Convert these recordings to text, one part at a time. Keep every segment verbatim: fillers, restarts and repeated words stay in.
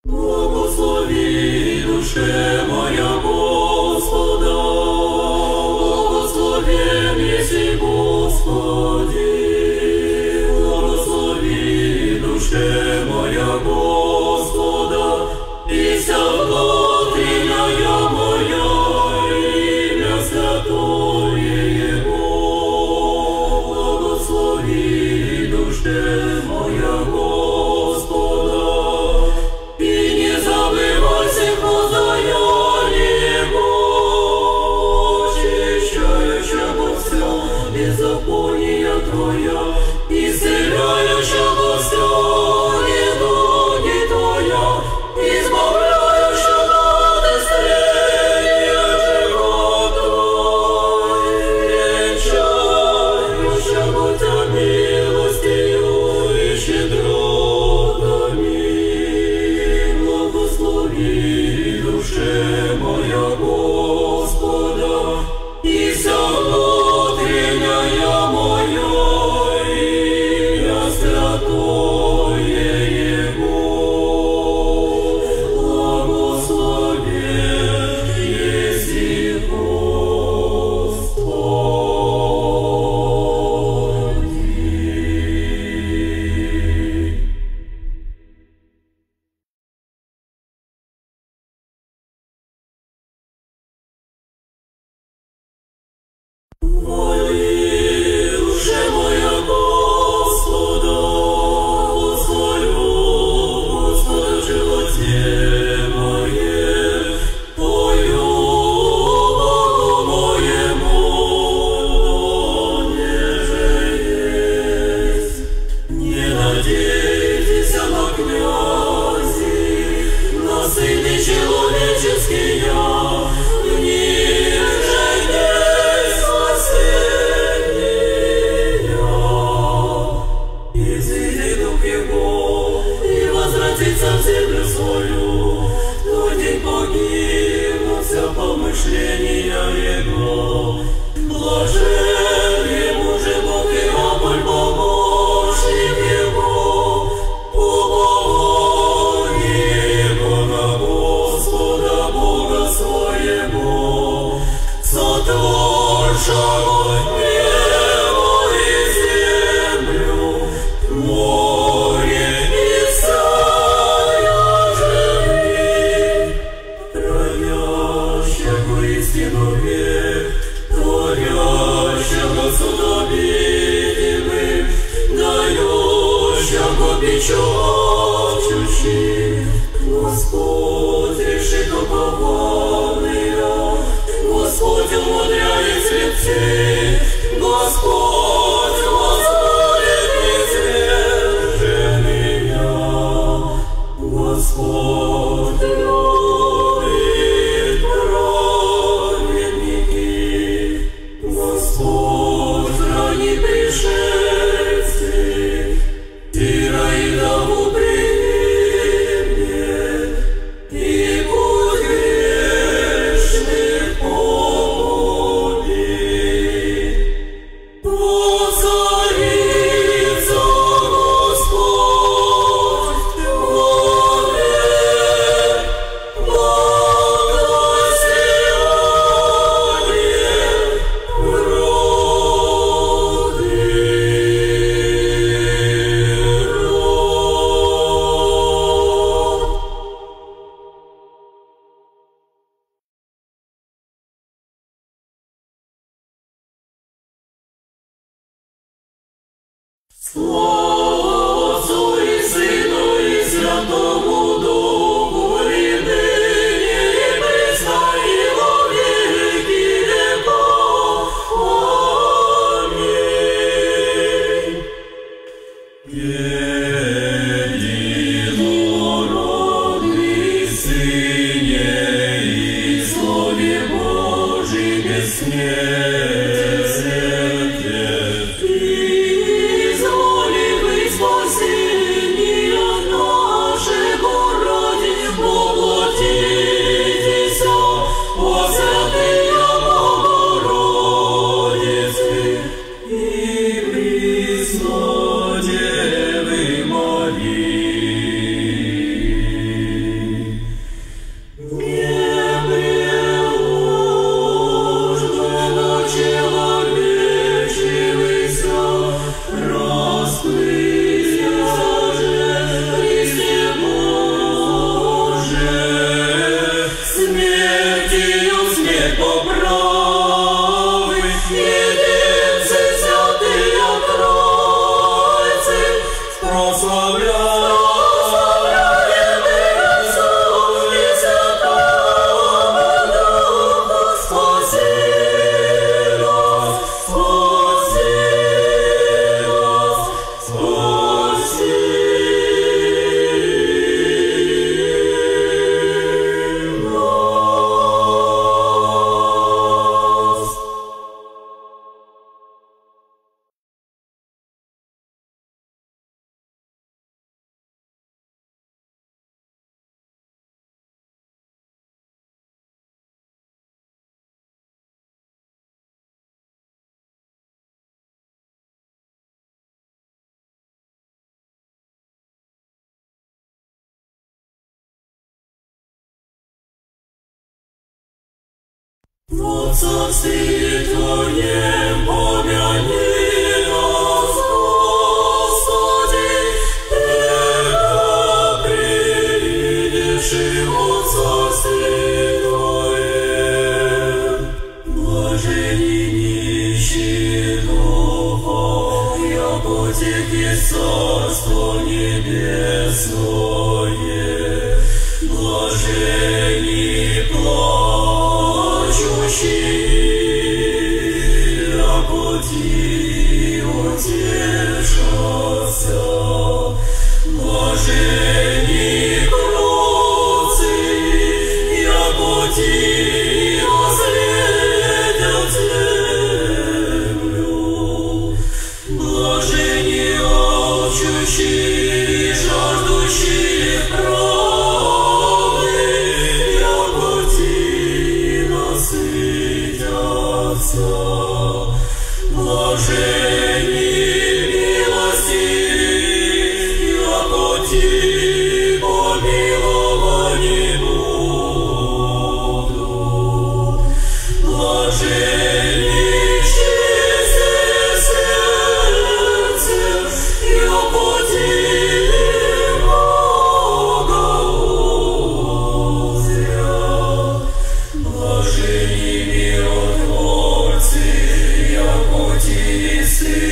Благослови, душе моя, Господа, благословен еси Господи, благослови, душе моя, Господа, и вся внутренняя моя, имя святое Его. Благослови, душе моя, Господа, и не забывай всех воздаяние Его, очищающего все беззакония Твоя, исцеляющего все недуги Твоя, избавляющего от исцеления живот Твой, венчающего Тебя милостью и щедротами. Благослови, душе моя, Господа, и вся внутренняя моя, имя святое Его. Благословен еси Господи. Хвали, душе моя, Господа, восхвалю Господа в животе моем, Твою Богу моему, донеже есть. Не надейтесь на князи, на сыны человеческие, в них же есть спасение. Изыди дух Его и возвратится в землю свою, в тот день погибнут вся помышления Его. Блажен ему же Бог и раболь помощник Его, упование Его на Господа Бога своего, сотворшего небо и землю, море и вся живи, хранящего истину век, творящего судовидимым, дающего печатющий. Господь решит упованные, Господь умудряет слепцы, Господь восхвалит низверженные, Господь любит праведники, Господь хранит пришельцы, Тира и Даву прибегнет, и путь грешных погубит. Воцарится Господь вовек, благосеяние родит. Слава Отцу и Сыну и Святому Духу, и ныне, и присно, и во веки веков. Аминь. Единородный Сыне и Слове Божьем бессмертен, и изволи В царстве Твоем помяни нас, Господи, века придешь во царстве Твоем. Блажени нищие духа, яко тех есть царство небесное. Блажени плачущие, яко ти утешатся. Блажени кроткие, яко ти наследят землю. Блажени алчущие, жаждущие правды, яко ти насытятся. Блажени милостивые, яко ти помилованы будут. Блажени чистые сердцем, яко ти Бога узрят. Блажени миротворцы, яко ти сыны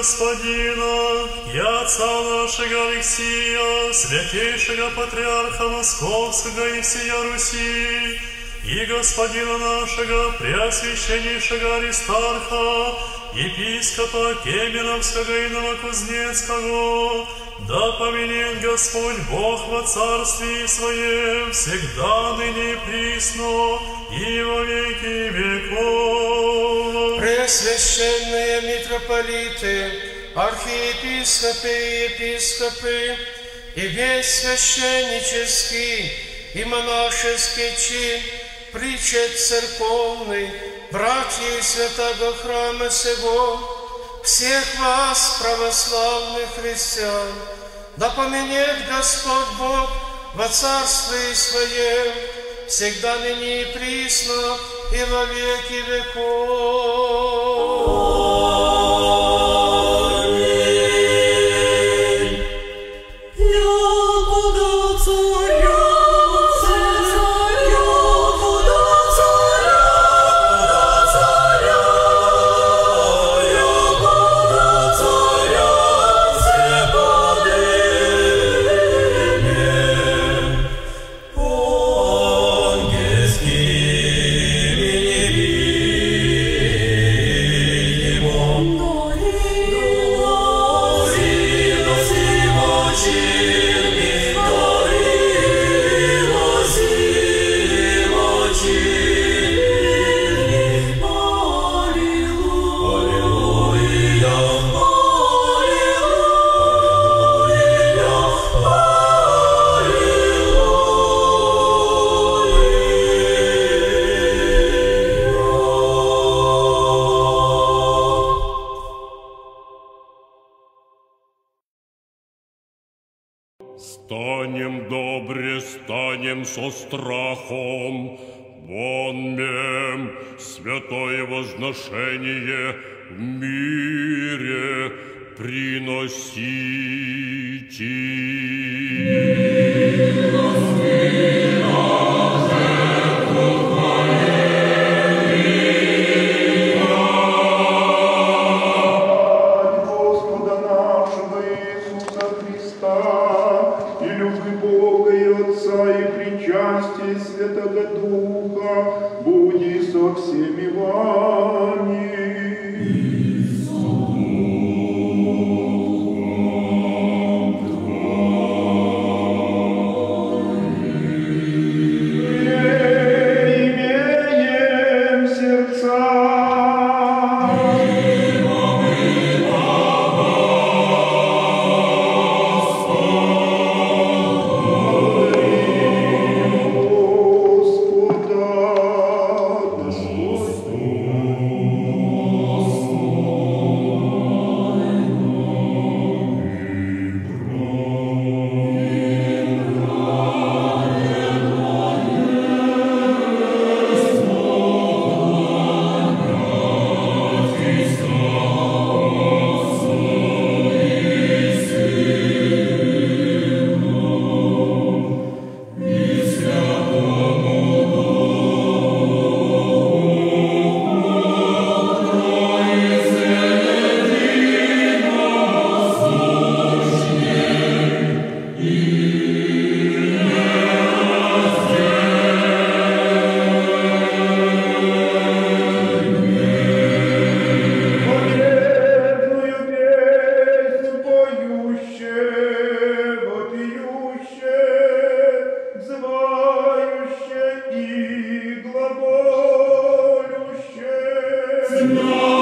Господина, и отца нашего Алексия, святейшего патриарха Московского и всея Руси, и господина нашего преосвященнейшего Аристарха, епископа Кемеровского и Новокузнецкого, да поменет Господь Бог во царстве Своем, всегда, ныне и присно, и во веки веков. Преосвященные митрополиты, архиепископы и епископы, и весь священнический и монашеский чин, причет церковный, братья святого храма сего, всех вас, православных христиан, да поменет Господь Бог во царстве Своем, всегда ныне и присно, и во веки веков. Станем добре, станем со страхом, вонмем святое возношение в мире приносите. Святого Духа, буди со всеми вами. Имеем сердца. Знаю.